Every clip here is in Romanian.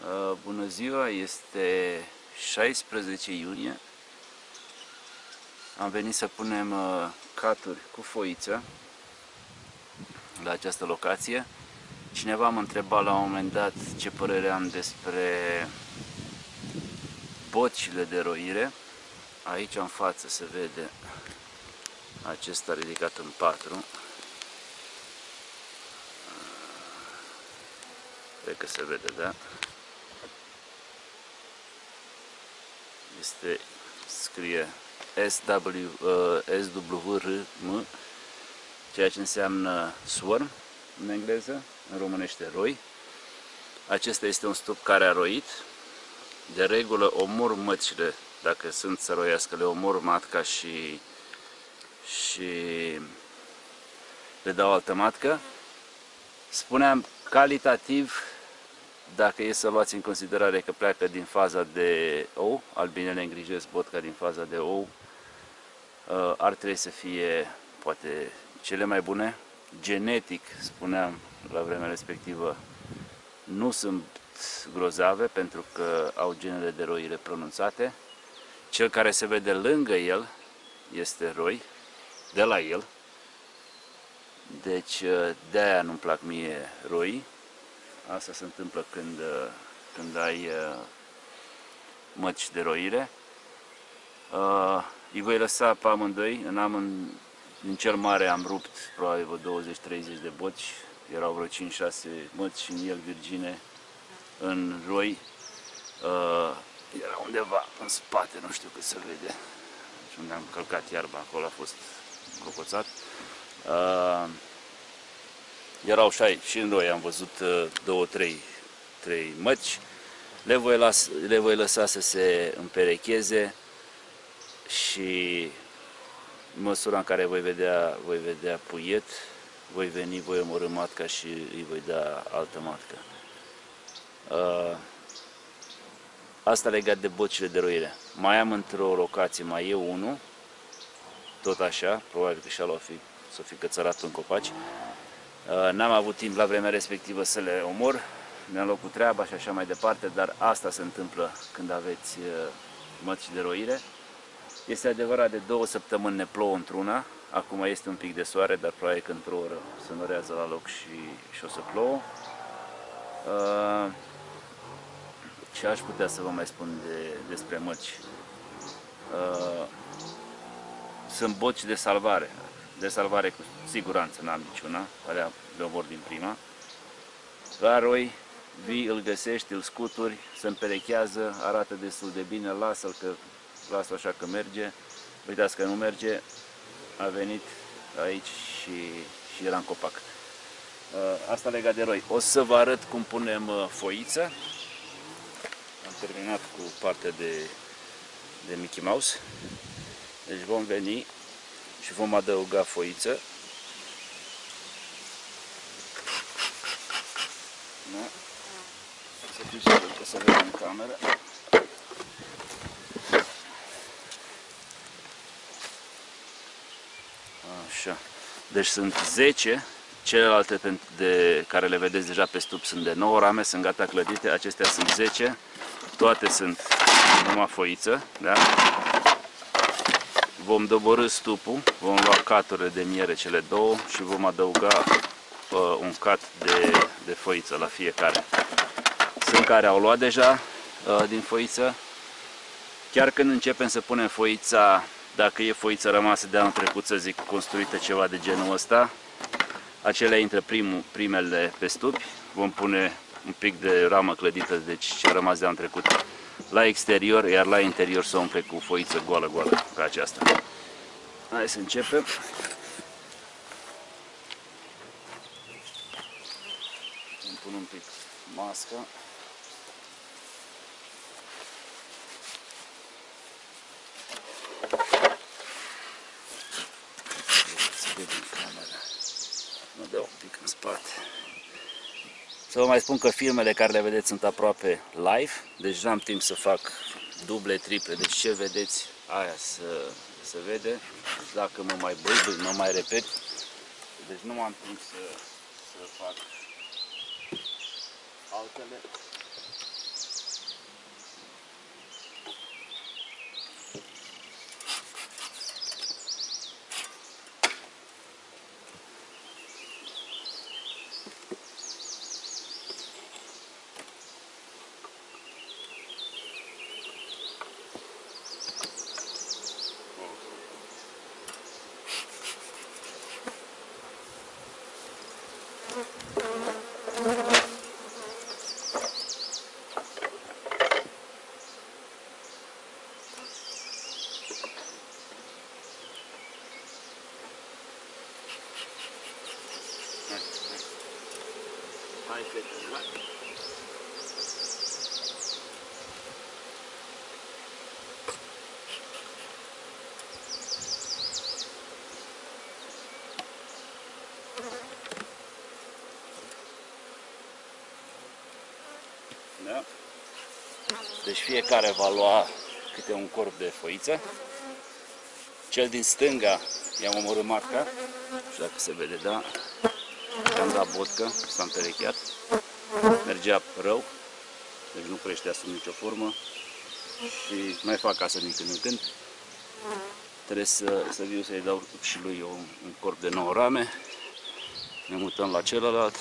Bună ziua, este 16 iunie. Am venit să punem caturi cu foiță la această locație. Cineva m-a întrebat la un moment dat ce părere am despre bocile de roire. Aici în față se vede acesta ridicat în 4. Cred că se vede, da? Scrie SWRM, ceea ce înseamnă swarm în engleză, în românește roi. Acesta este un stup care a roit. De regulă omor mățile, dacă sunt să roiască, le omor matca și le dau altă matcă. Spuneam calitativ, dacă e să luați în considerare că pleacă din faza de ou, albinele îngrijesc botca din faza de ou, ar trebui să fie poate cele mai bune. Genetic, spuneam la vremea respectivă, nu sunt grozave pentru că au genele de roire pronunțate. Cel care se vede lângă el este roi, de la el. Deci de-aia nu-mi plac mie roii. Asta se întâmplă când ai măci de roire. Îi voi lăsa pe amândoi. Din cel mare am rupt probabil vreo 20-30 de boci. Erau vreo 5-6 măci și în el virgine în roi. Era undeva în spate, nu știu cât se vede. Deci unde am călcat iarba, acolo a fost cocoțat. Erau și în roi, am văzut 2-3 măci. Le voi lăsa să se împerecheze și în măsura în care voi vedea puiet, voi veni, voi omorî matca și îi voi da altă matcă. Asta legat de bocile de roire. Mai am într-o locație, mai e unul, tot așa, probabil că și-a luat s-o fi cățărat în copaci. N-am avut timp la vremea respectivă să le omor, mi-am luat cu treaba și așa mai departe, dar asta se întâmplă când aveți măci de roire. Este adevărat, de 2 săptămâni ne plouă într-una, acum este un pic de soare, dar probabil că într-o oră se norează la loc și o să plouă. Ce aș putea să vă mai spun despre măci? Sunt boci de salvare. De salvare cu siguranță n-am niciuna, alea le omor din prima. La roi, vii, îl găsești, îl scuturi, se împerechează, arată destul de bine, lasă-l așa că merge. Uitați că nu merge, a venit aici și era în copac. Asta legat de roi. O să vă arăt cum punem foiță. Am terminat cu partea de Mickey Mouse. Deci vom veni și vom adăuga foiță. Da? Să fiu sigur că se vede în cameră. Așa. Deci sunt 10. Celelalte de care le vedeți deja pe stup sunt de 9 rame, sunt gata clădite. Acestea sunt 10. Toate sunt numai foiță. Da? Vom doborî stupul, vom lua caturile de miere, cele 2, și vom adăuga un cat de foiță la fiecare. Sunt care au luat deja din foiță. Chiar când începem să punem foița, dacă e foiță rămasă de anul trecut, să zic, construită ceva de genul ăsta, acelea intră primele pe stupi. Vom pune un pic de ramă clădită, deci ce a rămas de anul trecut, la exterior, iar la interior să umple cu foiță goală, ca aceasta. Hai să începem. Îmi pun un pic masca. Să vedem camera. Mă dau un pic în spate. Să vă mai spun că filmele care le vedeți sunt aproape live, deci n-am timp să fac duble, triple, deci ce vedeți, aia se vede. Dacă mă mai băi, mă mai repet, deci nu am timp să fac altele. Da? Deci fiecare va lua câte un corp de foiță. Cel din stânga i-am omorât matca, nu știu dacă se vede, da? I-am dat botcă, s-a împerecheat, mergea rău, deci nu creștea sub nicio formă și mai fac asta din când în când. Trebuie să viu să-i dau și lui un corp de 9 rame, ne mutăm la celălalt.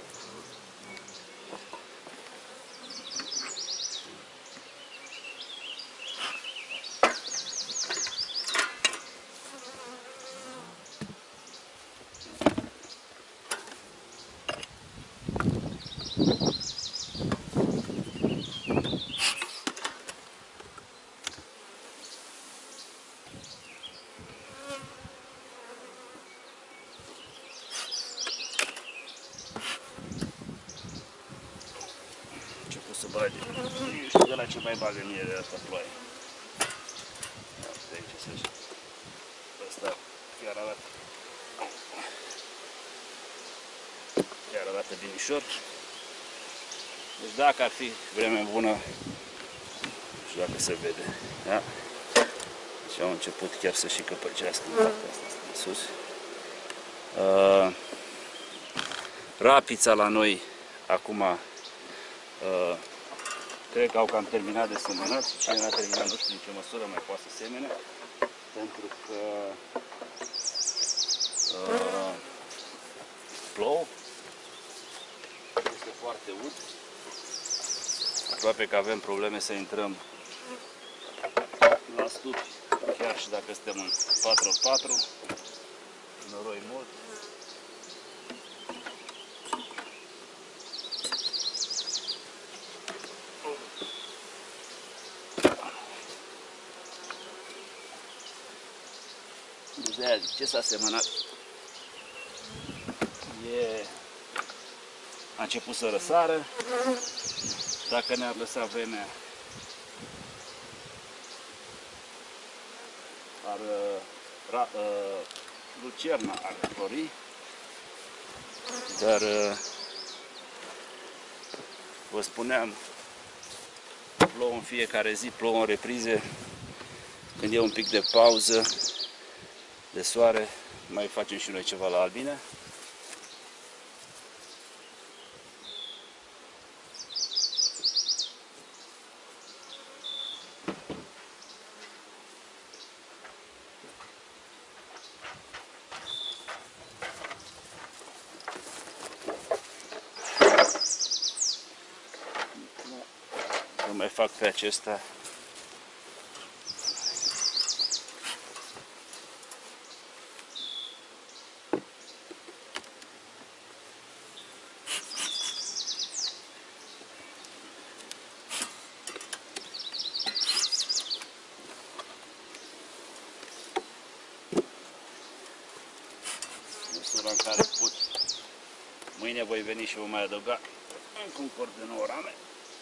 Să bage, eu știu de la ce mai bagă mie de asta ploaie. De aici să-și. Asta chiar arată binișor. Deci dacă ar fi vreme bună, nu știu dacă se vede, da? Și au început chiar să și căpăcească în partea asta de sus. Rapița la noi acum cred că au cam terminat de semănat și cine n-a terminat nu știu în ce măsură mai poate să semene, pentru că plouă, este foarte ud, aproape că avem probleme să intrăm la stupi, chiar și dacă suntem în 4x4, noroi mult. De aia zic, ce s-a semănat? A început să răsară. Dacă ne-ar lăsa vremea, lucerna ar flori, dar vă spuneam, plouă în fiecare zi, plouă în reprize. Când e un pic de pauză de soare, mai facem și noi ceva la albine. Nu mai fac pe acesta. În care pot. Mâine voi veni și vă mai adăuga încă un corp de 9 rame.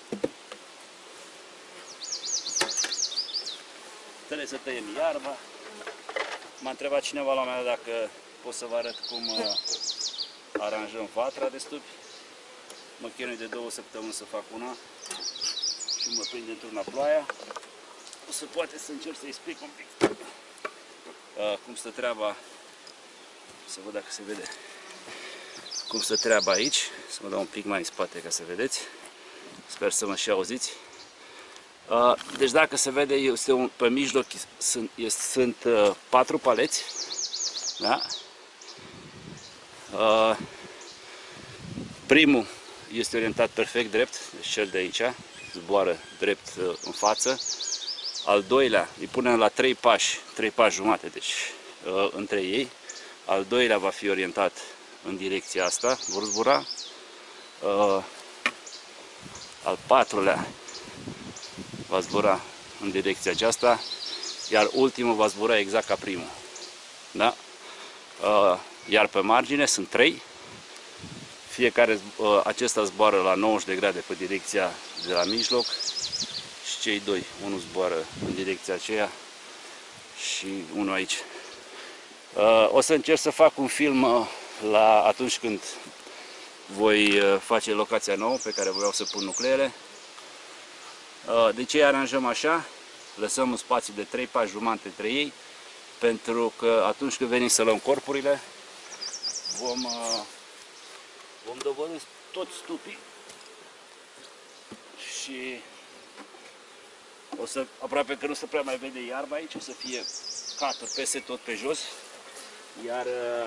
Trebuie să tăiem iarba. M-a întrebat cineva la mea dacă pot să vă arăt cum aranjăm vatra de stupi. Mă chinui de 2 săptămâni să fac una și mă prinde într-una ploaia. O să poate să încerc să explic un pic cum stă treaba. Să văd dacă se vede cum stă treaba aici. Să mă dau un pic mai în spate ca să vedeți. Sper să mă și auziți. Deci dacă se vede, este pe mijloc sunt 4 paleți. Da? Primul este orientat perfect drept, deci cel de aici, zboară drept în față. Al doilea îi punem la 3 pași jumate, deci între ei. Al doilea va fi orientat în direcția asta, vor zbura. Al patrulea va zbura în direcția aceasta, iar ultimul va zbura exact ca primul. Da? Iar pe margine sunt 3, acesta zboară la 90 de grade pe direcția de la mijloc și cei doi, unul zboară în direcția aceea și unul aici. O să încerc să fac un film atunci când voi face locația nouă pe care vreau să pun nucleele. De ce aranjăm așa? Lăsăm un spațiu de 3 pași jumate între ei, pentru că atunci când venim să luăm corpurile, vom doborî toți stupii și aproape că nu se prea mai vede iarba aici, o să fie caturi peste tot pe jos, iar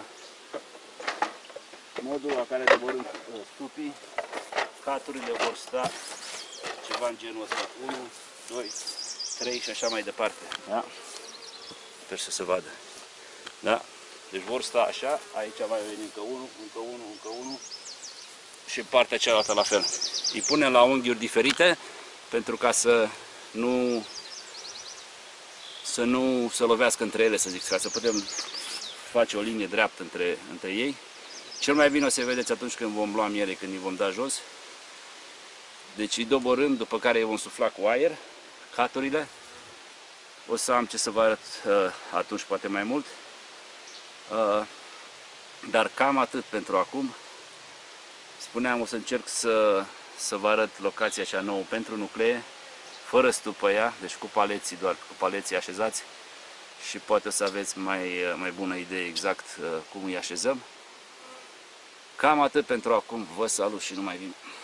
modul la care doborâm stupii, caturile vor sta ceva în genul ăsta, 1, 2, 3 și așa mai departe. Da? Sper să se vadă. Da? Deci vor sta așa, aici va veni încă unul, încă unul, încă unul și în partea cealaltă la fel. Îi punem la unghiuri diferite pentru ca să nu se lovească între ele, să zic, ca să putem face o linie dreaptă între ei. Cel mai bine o să vedeți atunci când vom lua miere, când îi vom da jos. Deci îi doborâm, după care îi vom sufla cu aer, caturile. O să am ce să vă arăt atunci, poate mai mult. Dar cam atât pentru acum. Spuneam, o să încerc să vă arăt locația așa nouă pentru nuclee, fără stup pe ea, deci cu paleții, doar cu paleții așezați și poate o să aveți mai bună idee exact cum îi așezăm. Cam atât pentru acum, vă salut și nu mai vin.